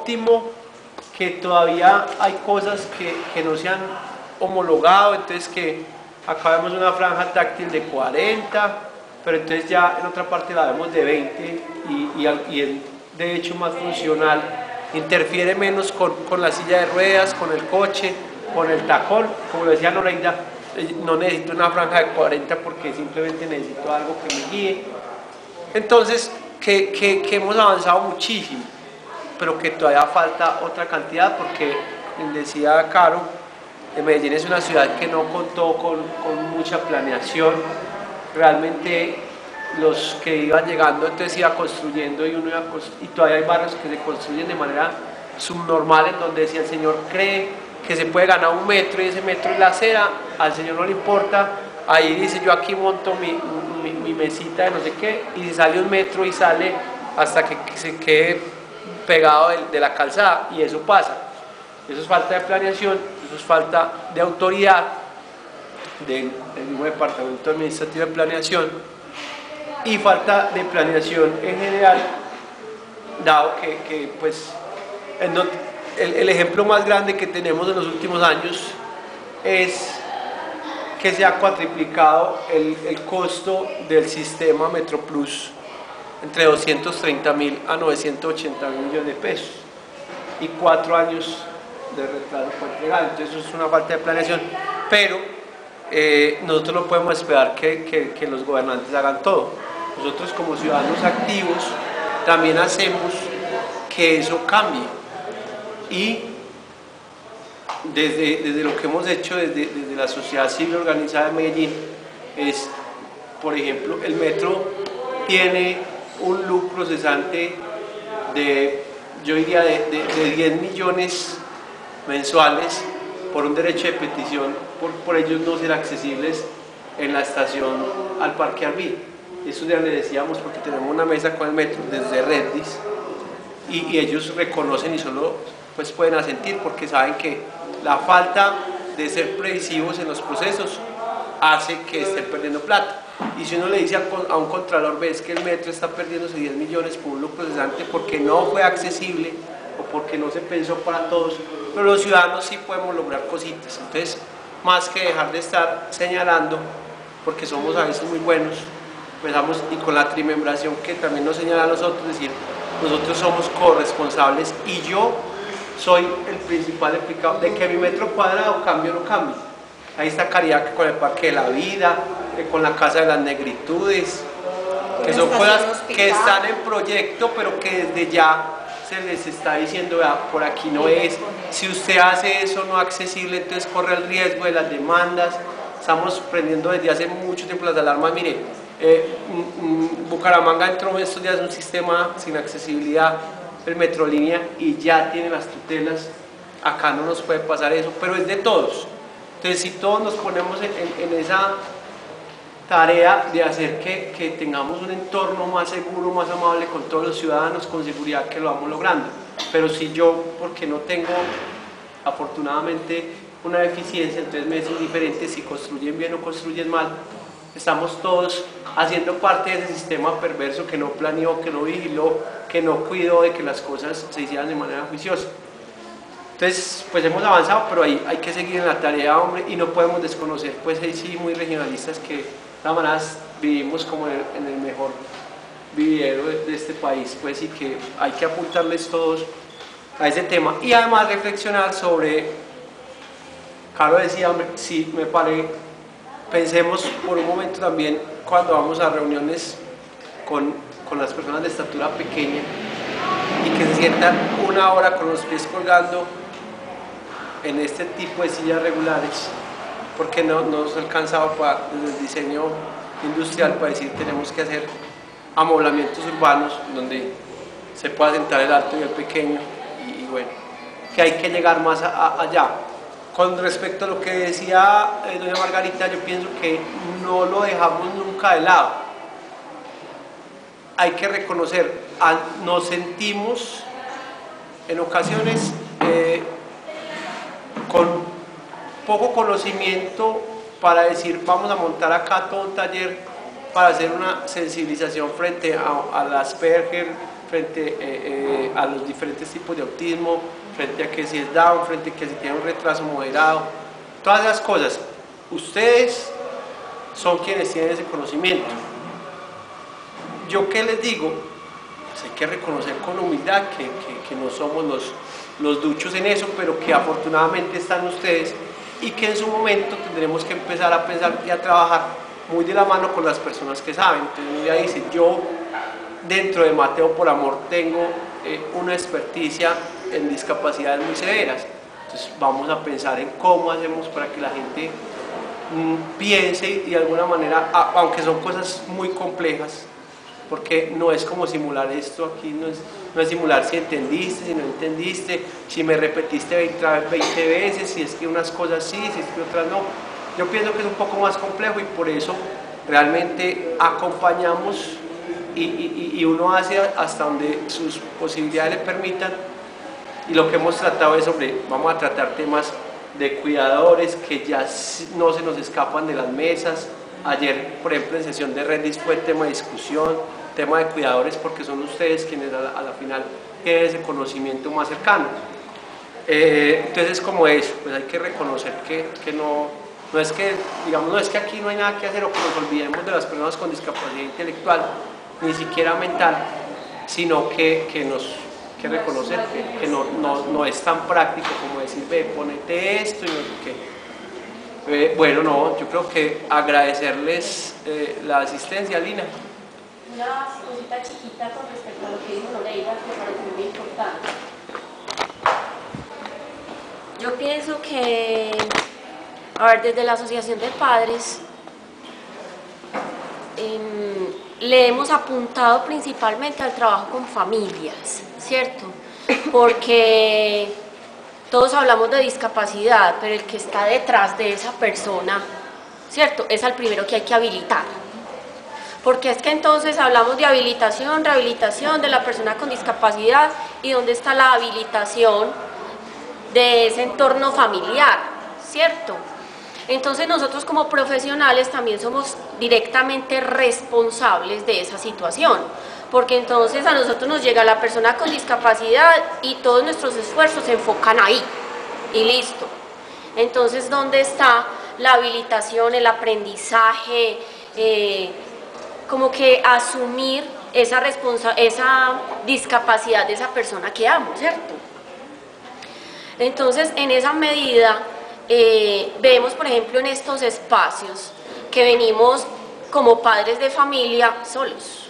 óptimo, que todavía hay cosas que no se han homologado, entonces que acá vemos una franja táctil de 40, pero entonces ya en otra parte la vemos de 20 y es de hecho más funcional, interfiere menos con la silla de ruedas, con el coche, con el tacón, como lo decía Noreida, no necesito una franja de 40 porque simplemente necesito algo que me guíe. Entonces, que hemos avanzado muchísimo, pero que todavía falta otra cantidad porque, decía Caro, Medellín es una ciudad que no contó con mucha planeación. Realmente los que iban llegando entonces iba construyendo y todavía hay barrios que se construyen de manera subnormal, en donde si el señor cree que se puede ganar 1 metro y ese metro es la acera, al señor no le importa, ahí dice yo aquí monto mi mesita de no sé qué, y si sale 1 metro y sale hasta que se quede pegado de la calzada, y eso pasa. Eso es falta de planeación, eso es falta de autoridad del mismo departamento administrativo de planeación y falta de planeación en general, dado que pues el ejemplo más grande que tenemos en los últimos años es que se ha cuatriplicado el costo del sistema MetroPlus entre 230.000 a 980.000 millones de pesos y 4 años de retraso por entregar. Entonces eso es una falta de planeación, pero nosotros no podemos esperar que los gobernantes hagan todo. Nosotros como ciudadanos activos también hacemos que eso cambie, y desde lo que hemos hecho desde la sociedad civil organizada de Medellín es, por ejemplo, el metro tiene un lucro cesante de, yo diría, de 10 millones mensuales por un derecho de petición por ellos no ser accesibles en la estación al Parque Arví. Eso ya le decíamos porque tenemos una mesa con el metro desde Redis y ellos reconocen y solo pues pueden asentir porque saben que la falta de ser previsivos en los procesos hace que estén perdiendo plata. Y si uno le dice a un contralor, ves que el metro está perdiéndose 10 millones por un lucro cesante porque no fue accesible o porque no se pensó para todos, pero los ciudadanos sí podemos lograr cositas. Entonces, más que dejar de estar señalando, porque somos a veces muy buenos, empezamos y con la trimembración que también nos señala a nosotros, decir, nosotros somos corresponsables y yo soy el principal implicado de que mi metro cuadrado cambie o no cambie. Ahí está Caridad que con el Parque de la Vida, que con la Casa de las Negritudes, que son cosas que están en proyecto, pero que desde ya se les está diciendo, vea, por aquí no es, si usted hace eso no accesible, entonces corre el riesgo de las demandas. Estamos prendiendo desde hace mucho tiempo las alarmas. Mire, Bucaramanga entró en estos días en un sistema sin accesibilidad, el Metrolínea, y ya tiene las tutelas. Acá no nos puede pasar eso, pero es de todos. Entonces, si todos nos ponemos en esa tarea de hacer que tengamos un entorno más seguro, más amable con todos los ciudadanos, con seguridad que lo vamos logrando. Pero si yo, porque no tengo afortunadamente una deficiencia, entonces me es indiferente si construyen bien o construyen mal, estamos todos haciendo parte de ese sistema perverso que no planeó, que no vigiló, que no cuidó de que las cosas se hicieran de manera juiciosa. Entonces, pues hemos avanzado, pero hay que seguir en la tarea, hombre, y no podemos desconocer, pues ahí sí, muy regionalistas, que de todas maneras vivimos como en el mejor vividero de este país, pues, y que hay que apuntarles todos a ese tema. Y además reflexionar sobre, Caro decía, hombre, sí, me paré, pensemos por un momento también cuando vamos a reuniones con las personas de estatura pequeña y que se sientan 1 hora con los pies colgando en este tipo de sillas regulares, porque no nos ha alcanzado desde el diseño industrial para decir tenemos que hacer amoblamientos urbanos donde se pueda sentar el alto y el pequeño, y bueno, que hay que llegar más allá. Con respecto a lo que decía doña Margarita, yo pienso que no lo dejamos nunca de lado. Hay que reconocer, nos sentimos en ocasiones con poco conocimiento para decir vamos a montar acá todo un taller para hacer una sensibilización frente al Asperger, frente a los diferentes tipos de autismo, frente a que si es Down, frente a que si tiene un retraso moderado, todas esas cosas. Ustedes son quienes tienen ese conocimiento. ¿Yo qué les digo? Pues hay que reconocer con humildad que no somos los duchos en eso, pero que afortunadamente están ustedes y que en su momento tendremos que empezar a pensar y a trabajar muy de la mano con las personas que saben. Entonces ella dice, yo dentro de Mateo por Amor tengo una experticia en discapacidades muy severas. Entonces vamos a pensar en cómo hacemos para que la gente piense y de alguna manera, aunque son cosas muy complejas, porque no es como simular esto aquí, no es simular si entendiste, si no entendiste, si me repetiste 20 veces, si es que unas cosas sí, si es que otras no. Yo pienso que es un poco más complejo y por eso realmente acompañamos y uno hace hasta donde sus posibilidades le permitan, y lo que hemos tratado es sobre, vamos a tratar temas de cuidadores que ya no se nos escapan de las mesas. Ayer, por ejemplo, en sesión de Redis fue tema de discusión, tema de cuidadores, porque son ustedes quienes a la final tienen ese conocimiento más cercano. Entonces es como eso, pues hay que reconocer que no es que, digamos, no es que aquí no hay nada que hacer o que nos olvidemos de las personas con discapacidad intelectual, ni siquiera mental, sino que reconocer que no es tan práctico como decir, ve, ponete esto y no sé qué. Bueno, no, yo creo que agradecerles la asistencia, Lina. Una cosita chiquita con respecto a lo que dijo Loreida, que me pareció muy importante. Yo pienso que, a ver, desde la Asociación de Padres, le hemos apuntado principalmente al trabajo con familias, ¿cierto? Porque todos hablamos de discapacidad, pero el que está detrás de esa persona, ¿cierto? Es al primero que hay que habilitar. Porque es que entonces hablamos de habilitación, rehabilitación de la persona con discapacidad, y dónde está la habilitación de ese entorno familiar, ¿cierto? Entonces nosotros como profesionales también somos directamente responsables de esa situación, porque entonces a nosotros nos llega la persona con discapacidad y todos nuestros esfuerzos se enfocan ahí y listo. Entonces, ¿dónde está la habilitación, el aprendizaje, como que asumir esa discapacidad de esa persona que amo, ¿cierto? Entonces, en esa medida, vemos, por ejemplo, en estos espacios que venimos como padres de familia solos.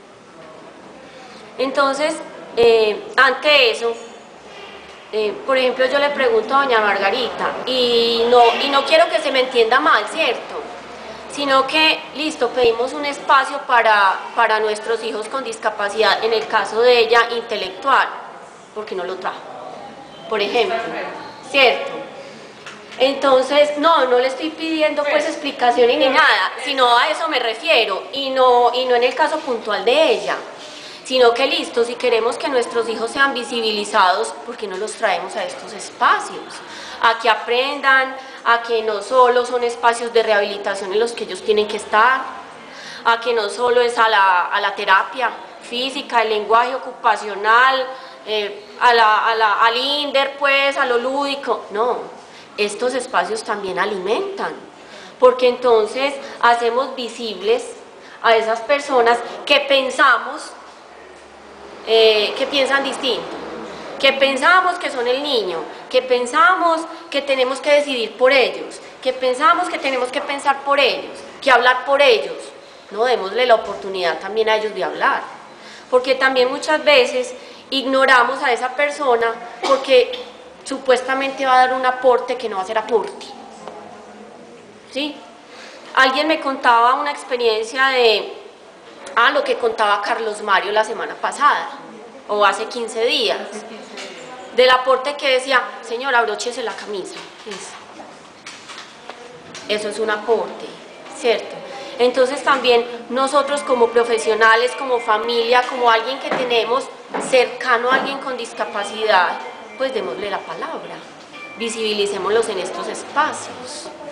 Entonces, ante eso, por ejemplo, yo le pregunto a doña Margarita, y no quiero que se me entienda mal, ¿cierto? Sino que, listo, pedimos un espacio para nuestros hijos con discapacidad, en el caso de ella, intelectual, porque no lo trajo, por ejemplo, ¿cierto? Entonces, no le estoy pidiendo pues explicaciones ni nada, sino a eso me refiero, y no en el caso puntual de ella, sino que listo, si queremos que nuestros hijos sean visibilizados, ¿por qué no los traemos a estos espacios? A que aprendan, a que no solo son espacios de rehabilitación en los que ellos tienen que estar, a que no solo es a la terapia física, el lenguaje ocupacional, al INDER, pues, a lo lúdico, no. Estos espacios también alimentan, porque entonces hacemos visibles a esas personas que pensamos, que piensan distinto, que pensamos que son el niño, que pensamos que tenemos que decidir por ellos, que pensamos que tenemos que pensar por ellos, que hablar por ellos. No, démosle la oportunidad también a ellos de hablar, porque también muchas veces ignoramos a esa persona porque supuestamente va a dar un aporte que no va a ser aporte, ¿sí? Alguien me contaba una experiencia de lo que contaba Carlos Mario la semana pasada, o hace 15 días, del aporte que decía, señora, abróchese la camisa. Eso es un aporte, ¿cierto? Entonces también nosotros como profesionales, como familia, como alguien que tenemos cercano a alguien con discapacidad, pues démosle la palabra, visibilicémoslos en estos espacios.